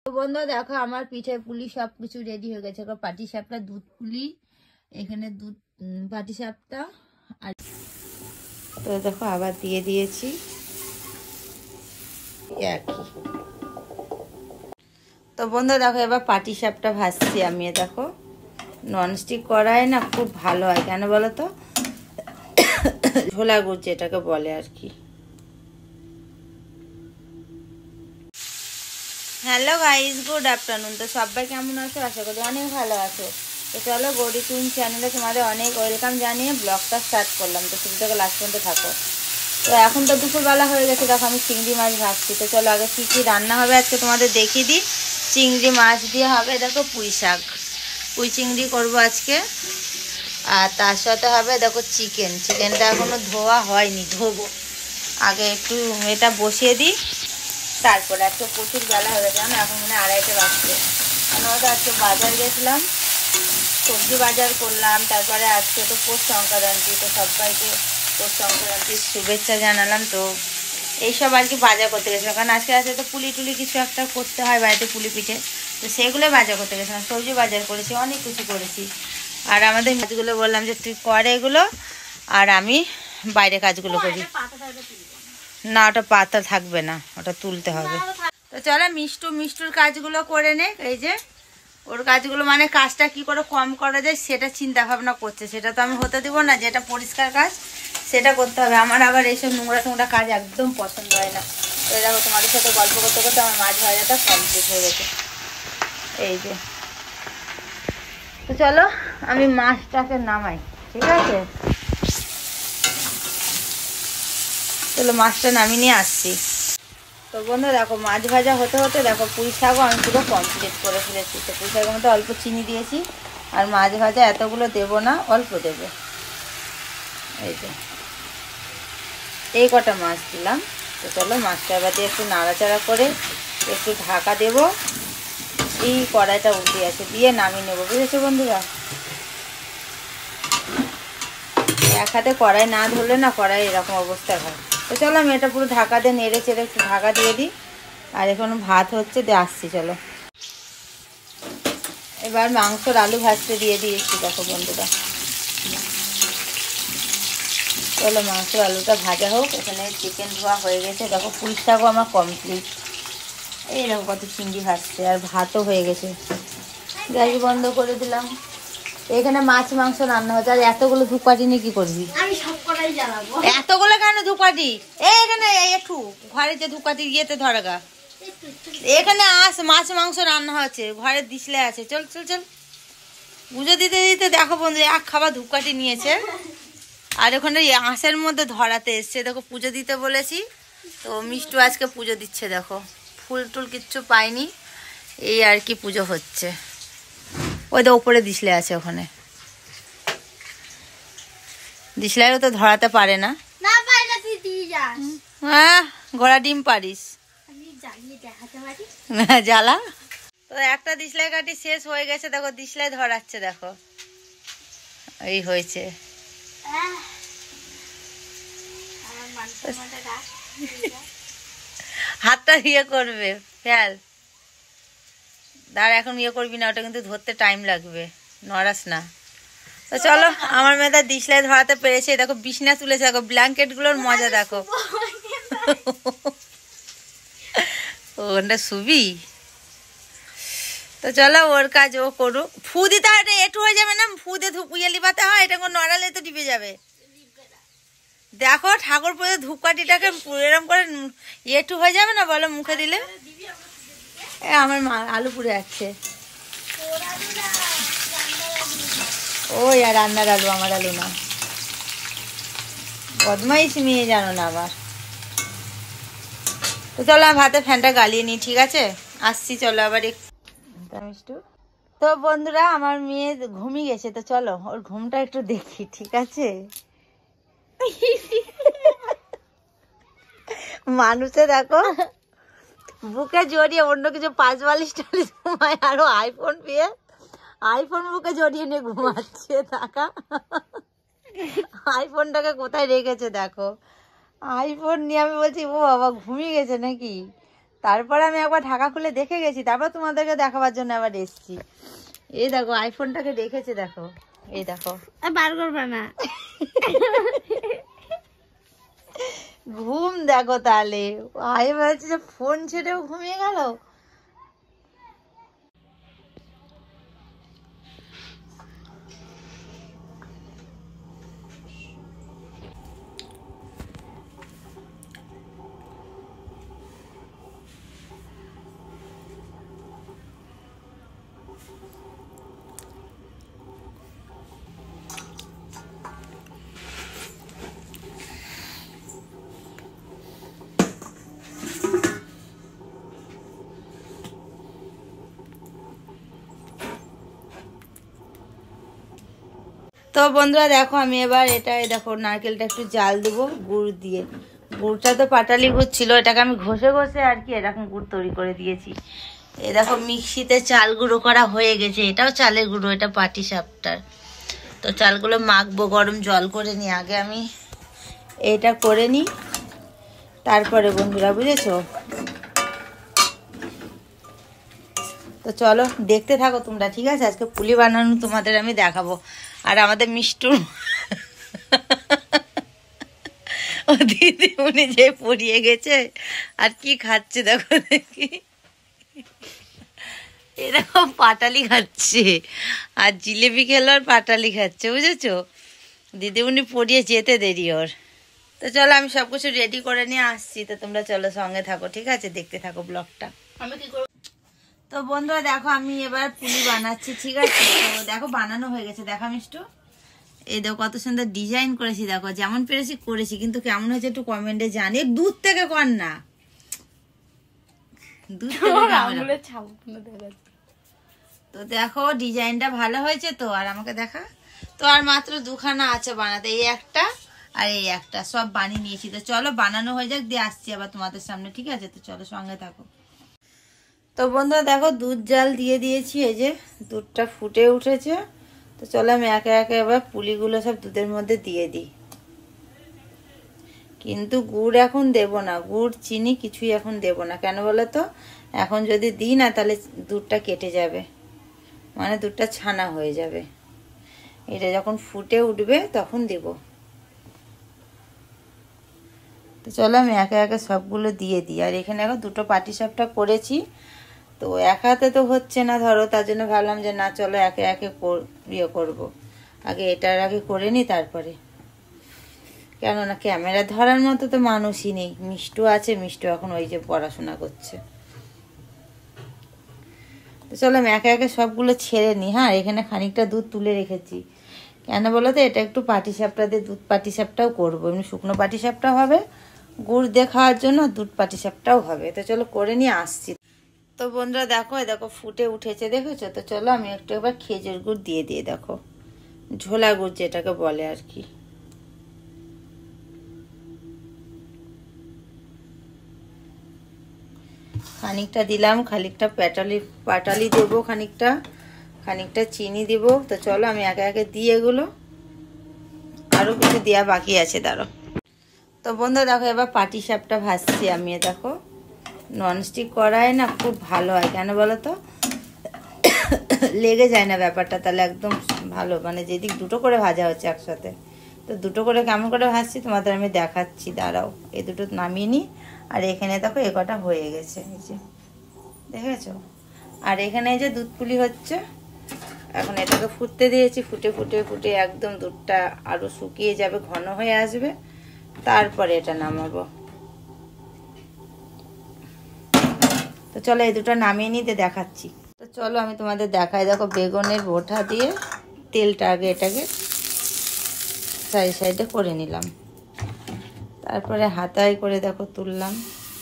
বন্ধু দেখো আমার পিঠে পুলি সবকিছু রেডি হয়ে গেছে। পাটি সাপটা, দুধ পুলি, এখানে দুধ পাটি সাপটা। আর তো দেখো আবার দিয়ে দিয়েছি একই। তো বন্ধু দেখো এবার পাটি সাপটা ভাজছি আমি। দেখো ননস্টিক কড়াই না খুব ভালো হয়, কেন বলো তো, ঝোলা গুড় যেটাকে বলে আর কি। Hello guys, good afternoon. তো সবাই কেমন আছো? আশা করি অনেক ভালো আছো। তো চলো গৌরী টুইন চ্যানেলে তোমাদের অনেক ওয়েলকাম জানিয়ে ব্লগটা স্টার্ট করলাম। তো শুরু থেকে লাস্ট পর্যন্ত থাকো। তো এখন তো দুপুরবেলা হয়ে গেছে, দেখো আমি চিংড়ি মাছ ভাজছি। তো চলো আগে কী কী রান্না হবে আজকে তোমাদের দেখিয়ে দিই। চিংড়ি মাছ দিয়ে হবে দেখো পুঁই শাক, পুঁই চিংড়ি করবো আজকে। আর তার সাথে হবে দেখো চিকেন। চিকেনটা এখনও ধোয়া হয়নি, ধোবো। আগে একটু এটা বসিয়ে দিই, তারপরে আজকে প্রচুর বেলা হয়ে গেছে না, এখন মানে 2:30 বাজছে। আমরা আজকে বাজার গেছিলাম, সবজি বাজার করলাম। তারপরে আজকে তো পৌষ সংক্রান্তি, তো সবাইকে পৌষ সংক্রান্তির শুভেচ্ছা জানালাম। তো এইসব আর কি বাজার করতে গেছিলাম, কারণ আজকে তো পুলি টুলি কিছু একটা করতে হয় বাড়িতে, পুলি পিঠে। তো সেগুলো বাজার করতে গেছিলাম, সবজি বাজার করেছি, অনেক কিছু করেছি। আর আমাদের কাজগুলো বললাম যে তুই কর এগুলো, আর আমি বাইরে কাজগুলো করি। না ওটা পাতা থাকবে না, ওটা তুলতে হবে। তো চলো মিষ্টুর কাজগুলো করে নে। এই যে ওর কাজগুলো, মানে কাজটা কি করে কম করা যায় সেটা চিন্তা ভাবনা করছে। সেটা তো আমি হতে দেবো না, যেটা পরিষ্কার কাজ সেটা করতে হবে। আমার আবার এইসব নোংরা কাজ একদম পছন্দ হয় না। তো দেখো তোমাদের সাথে গল্প করতে করতে আমার মাছ ভাজাটা কমপ্লিট হয়ে গেছে। এই যে, তো চলো আমি মাছটাকে নামাই, ঠিক আছে? চলো মাছটা নামিয়ে নিয়ে আসছি। তো বন্ধু দেখো মাছ ভাজা হতে হতে দেখো পুঁই শাকও আমি পুরো কমপ্লিট করে ফেলেছি। তো পুঁই শাকের মধ্যে অল্প চিনি দিয়েছি, আর মাছ ভাজা এতগুলো দেবো না, অল্প দেবো। এই যে এই কটা মাছ দিলাম। তো চলো মাছটা এবার দিয়ে একটু নাড়াচাড়া করে একটু ঢাকা দেব। এই কড়াইটা উঠে আছে, দিয়ে নামিয়ে নেবো, বুঝেছো বন্ধুরা? এক হাতে কড়াই না ধরলে না, কড়াই এরকম অবস্থা হয়। তো চলো আমি এটা পুরো ঢাকা দিয়ে নেড়ে চেড়ে একটু ঢাকা দিয়ে দিই। আর এখন ভাত হচ্ছে, দিয়ে আসছি চলো। এবার মাংসর আলু ভাজতে দিয়ে দিয়েছি দেখো বন্ধুরা। চলো মাংসর আলুটা ভাজা হোক। এখানে চিকেন ধোয়া হয়ে গেছে দেখো, পুঁই শাকও আমার কমপ্লিট। এই দেখো কত চিংড়ি ভাজছে, আর ভাতও হয়ে গেছে। গ্যাস বন্ধ করে দিলাম। এখানে মাছ মাংস রান্না হচ্ছে। আর এতগুলো ধূপকাঠি নিয়ে কি করবি? এতগুলো কেন ধূপকাঠি? এখানে একটু ঘরে যে ধূপকাঠি ইয়েতে ধরাগা, এখানে মাছ মাংস রান্না হচ্ছে, ঘরে দিসলে আছে। চল চল চল, পুজো দিতে দিতে দেখো বন্ধু এক খাবার ধূপকাঠি নিয়েছে। আর ওখানে আঁশের মধ্যে ধরাতে এসছে, দেখো পুজো দিতে বলেছি। তো মিষ্টু আজকে পুজো দিচ্ছে, দেখো ফুল টুল কিচ্ছু পাইনি, এই আর কি পুজো হচ্ছে। ওই তো ওপরে দিসলে আছে, ওখানে দিসলেও তো ধরাতে পারে না। হ্যাঁ ঘোড়া ডিম পারিস, জ্বালা। তো একটা দিসলাই কাঠি শেষ হয়ে গেছে, দেখো দিসলাই ধরাচ্ছে, দেখো এই হয়েছে। হাতটা ইয়ে করবে ফেল, দাঁড়া এখন ইয়ে করবি না, ওটা কিন্তু ধরতে টাইম লাগবে, নড়াস না। তো চলো আমার মেয়েটা দিসলাই ধরাতে পেরেছে। দেখো বিছনা তুলেছে, দেখো ব্ল্যাঙ্কেট গুলোর মজা দেখো। ওটা শুবি। তো চলো ওর কাজ ও করুক। ফু দিতে হয়, এটা একটু হয়ে যাবে না, ফু দিয়ে ধুপুয়ে লিবাতে হয়, এটা কোনো নড়ালে তো ডিবে যাবে। দেখো ঠাকুর পুজো ধূপকাঠিটাকে এরকম করে একটু হয়ে যাবে না, বলো মুখে দিলে। আমার মা আলু পুড়ে যাচ্ছে। ওই আর রান্নার আলু, আমার আলু না। বদমাইশ মেয়ে জানো না আবার। তো চলো আমি ভাতে ফ্যানটা গালিয়ে নিই, ঠিক আছে? আসছি চলো আবার একটু। তো বন্ধুরা আমার মেয়ে ঘুমিয়ে গেছে, তো চলো ওর ঘুমটা একটু দেখি, ঠিক আছে? মানুষে দেখো বুকে জড়িয়ে অন্য কিছু 5 টালিশ ঘুমায়, আরো আইফোন পেয়ে আইফোন বুকে জড়িয়ে নিয়ে ঘুমাচ্ছে। টাকা আইফোনটাকে কোথায় রেখেছে দেখো, আইফোন নিয়ে আমি বলছি ও বাবা ঘুমিয়ে গেছে নাকি। তারপর আমি একবার ঢাকা খুলে দেখে গেছি, তারপর তোমাদেরকে দেখাবার জন্য আবার এসছি। এই দেখো আইফোনটাকে রেখেছে, দেখো এই দেখো, বার করবে না। ঘুম দেখো তাহলে, আমি ভাবছি যে ফোন ছেড়েও ঘুমিয়ে গেল। তো বন্ধুরা দেখো আমি এবার এটা দেখো নারকেলটা একটু জাল দেবো গুড় দিয়ে। গুড়টা তো পাটালি গুড় ছিল, এটাকে আমি ঘষে ঘষে আর কি এরকম গুড় তৈরি করে দিয়েছি। এই দেখো মিক্সিতে চাল গুঁড়ো করা হয়ে গেছে, এটাও চালের গুঁড়ো, এটা পাটি সাপটার। তো চালগুলো মাখবো, গরম জল করে নিই আগে আমি, এটা করে নিই তারপরে বন্ধুরা, বুঝেছো? তো চলো দেখতে থাকো তোমরা, ঠিক আছে? আজকে পুলি বানানো তোমাদের আমি দেখাবো। আর আমাদের মিষ্টুর ও দিদি উনি যে পড়িয়ে গেছে আর কি খাচ্ছে দেখো দেখি, এরকম পাটালি খাচ্ছে আর জিলেবি খেলো আর পাটালি খাচ্ছে, বুঝেছো? দিদিমণি পড়িয়ে যেতে দেরি ওর। তো চলো আমি সব কিছু রেডি করে নিয়ে আসছি, তো তোমরা চলো সঙ্গে থাকো, ঠিক আছে? দেখতে থাকো ব্লগটা। আমি কি করব? তো বন্ধুরা দেখো আমি এবার পুলি বানাচ্ছি, ঠিক আছে? তো দেখো বানানো হয়ে গেছে, দেখা মিষ্টু, এই দেখো কত সুন্দর ডিজাইন করেছি, দেখো যেমন পেরেছি করেছি, কিন্তু কেমন হয়েছে একটু কমেন্টে জানি। দুধ থেকে কর না, দুধ থেকে। তো দেখো ডিজাইনটা ভালো হয়েছে তো, আর আমাকে দেখা। তো আর মাত্র দুখানা আছে বানাতে, এই একটা আর এই একটা, সব বানিয়ে নিয়েছি। তো চলো বানানো হয়ে যাক, দিয়ে আসছি আবার তোমাদের সামনে, ঠিক আছে? তো চলো সঙ্গে থাকো। তো বন্ধুরা দেখো দুধ জাল দিয়ে দিয়েছি, এই যে দুধটা ফুটে উঠেছে। তো চলো আমি একে একে এবার পুলিগুলো সব দুধের মধ্যে দিয়ে দিই। কিন্তু গুড় এখন দেব না, গুড় চিনি কিছুই এখন দেব না। কেন বলো তো? এখন যদি দিই না তাহলে দুধটা কেটে যাবে, মানে দুধটা ছানা হয়ে যাবে। এটা যখন ফুটে উঠবে তখন দেব। তো চলো আমি একে একে সবগুলো দিয়ে দিই। আর এখানে এখন দুটো পাটিসাপটা করেছি, তো এক হাতে তো হচ্ছে না ধরো, তার জন্য ভাবলাম যে না চলো একে একে ইয়ে করবো, আগে এটার আগে করে নিই তারপরে। কেননা ক্যামেরা ধরার মতো তো মানুষই নেই, মিষ্টু আছে, মিষ্টু এখন ওই যে পড়াশোনা করছে। তো চলো আমি একে একে সবগুলো ছেড়ে নিই। হ্যাঁ এখানে খানিকটা দুধ তুলে রেখেছি, কেন বলো তো? এটা একটু পাটিসাপটা দিয়ে দুধ পাটিসাপটাও করবো, এমনি শুকনো পাটিসাপটা হবে গুড় দিয়ে খাওয়ার জন্য, দুধ পাটিসাপটাও হবে। তো চলো করে নিয়ে আসছি। তো বন্ধুরা দেখো দেখো ফুটে উঠেছে, দেখেছো? তো চলো আমি একটু এবার খেজুর গুড় দিয়ে দিয়ে, দেখো ঝোলা গুড় যেটাকে বলে আর কি। খানিকটা দিলাম, খানিকটা পাটালি দেবো, খানিকটা চিনি দিব। তো চলো আমি একে একে দিয়ে এগুলো, আরও কিছু দেওয়া বাকি আছে, দাঁড়ো। তো বন্ধু দেখো এবার পাটিসাপটা ভাজছি আমি, দেখো ননস্টিক কড়াই না খুব ভালো হয়, কেন বলো তো? লেগে যায় না ব্যাপারটা, তাহলে একদম ভালো, মানে যেদিক দুটো করে ভাজা হচ্ছে একসাথে। তো দুটো করে কেমন করে ভাজছি তোমাদের আমি দেখাচ্ছি, দাঁড়াও। এই দুটো নামিয়ে নিই। আর এখানে দেখো এ কটা হয়ে গেছে, এই যে দেখেছো? আর এখানে এই যে দুধ পুলি হচ্ছে, এখন এটাকে ফুটতে দিয়েছি, ফুটে ফুটে ফুটে একদম দুধটা আরো শুকিয়ে যাবে, ঘন হয়ে আসবে, তারপরে এটা নামাবো। তো চলো এই দুটো নামিয়ে নিতে দেখাচ্ছি। তো চলো আমি তোমাদের দেখাই, দেখো বেগুনের বোটা দিয়ে তেলটা আগে এটাকে সাইড সাইডে করে নিলাম, তারপরে হাতায় করে দেখো তুললাম।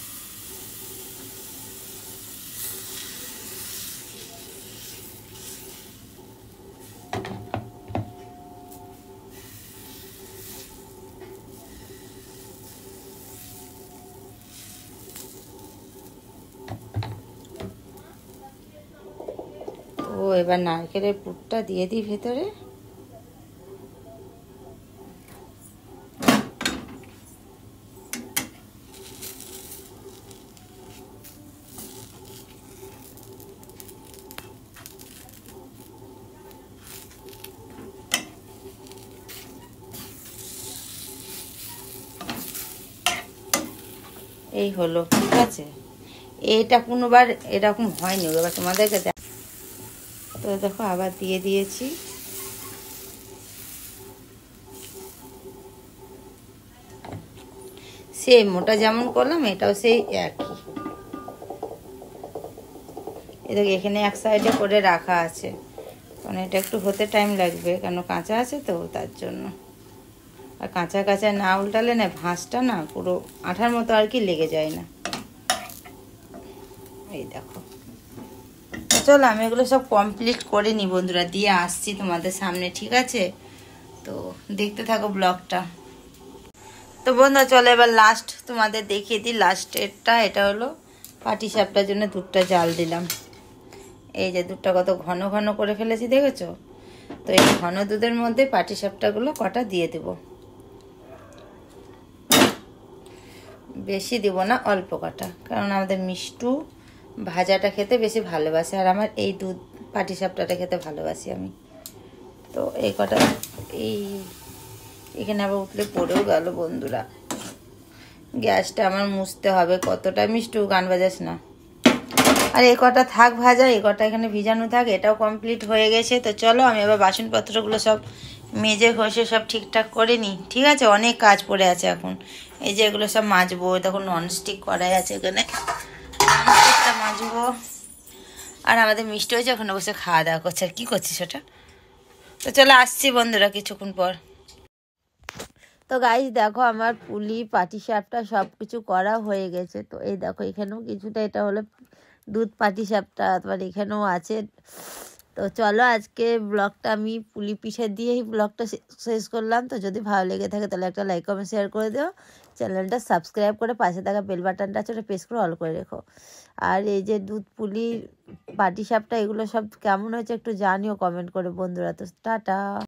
ও এবার নারকেলের পুরটা দিয়ে দিই ভেতরে। এই হলো, ঠিক আছে। এটা কোনোবার এরকম হয়নি, এবার তোমাদেরকে তো দেখো আবার দিয়ে দিয়েছি। সেম ওটা যেমন করলাম এটাও সেই একই। এদিকে এখানে এক সাইডে করে রাখা আছে, কারণ এটা একটু হতে টাইম লাগবে, কেন কাঁচা আছে তো তার জন্য। আর কাঁচা কাঁচা না উল্টালে না ভাঁজটা না পুরো আঠার মতো আর কি লেগে যায় না। এই দেখো, চলো আমি এগুলো সব কমপ্লিট করে নি বন্ধুরা, দিয়ে আসছি তোমাদের সামনে, ঠিক আছে। তো দেখতে থাকো ব্লগটা। তো বন্ধুরা চলো এবার লাস্ট তোমাদের দেখিয়ে দিই, লাস্টেরটা। এটা হলো পাটিসাপটার জন্য দুধটা জাল দিলাম। এই যে দুধটা কত ঘন ঘন করে ফেলেছি, দেখেছো? তো এই ঘন দুধের মধ্যে পাটিসাপটাগুলো কটা দিয়ে দেব, বেশি দিব না, অল্প কটা, কারণ আমাদের মিষ্টু ভাজাটা খেতে বেশি ভালোবাসে, আর আমার এই দুধ পাটিসাপটাটা খেতে ভালোবাসি আমি। তো এই কটা, এখানে আবার উঠলে পড়েও গেল বন্ধুরা। গ্যাসটা আমার মুছতে হবে। কতটা মিষ্টু, গান বাজাস না। আর এই কটা থাক ভাজা, এই কটা এখানে ভিজানো থাক, এটাও কমপ্লিট হয়ে গেছে। তো চলো আমি এবার বাসনপত্রগুলো সব মেজে ঘষে সব ঠিকঠাক করে নিই, ঠিক আছে। অনেক কাজ পড়ে আছে এখন। এই যে এগুলো সব মাজবো, দেখো ননস্টিক কড়াই আছে এখানে, ননস্টিকটা মাজবো। আর আমাদের মিষ্টি হয়েছে, ওখানে বসে খাওয়া দাওয়া করছে। আর কী করছিস ওটা? তো চলো আসছি বন্ধুরা কিছুক্ষণ পর। তো গাইস দেখো আমার পুলি পাটিসাপটা সব কিছু করা হয়ে গেছে। তো এই দেখো এখানেও কিছুটা, এটা হলো দুধ পাটিসাপটা, তোমার এখানেও আছে। তো চলো আজকে ব্লগটা আমি পুলি পিঠে দিয়েই ব্লগটা শেষ করলাম। তো যদি ভালো লেগে থাকে তাহলে একটা লাইক কমেন্ট শেয়ার করে দিও, চ্যানেলটা সাবস্ক্রাইব করে পাশে থাকা বেল বাটনটা আছে ওটা প্রেস করে অল করে রেখো। আর এই যে দুধ পুলি পাটিসাপটা এগুলো সব কেমন হয়েছে একটু জানিও কমেন্ট করে বন্ধুরা। তো টাটা।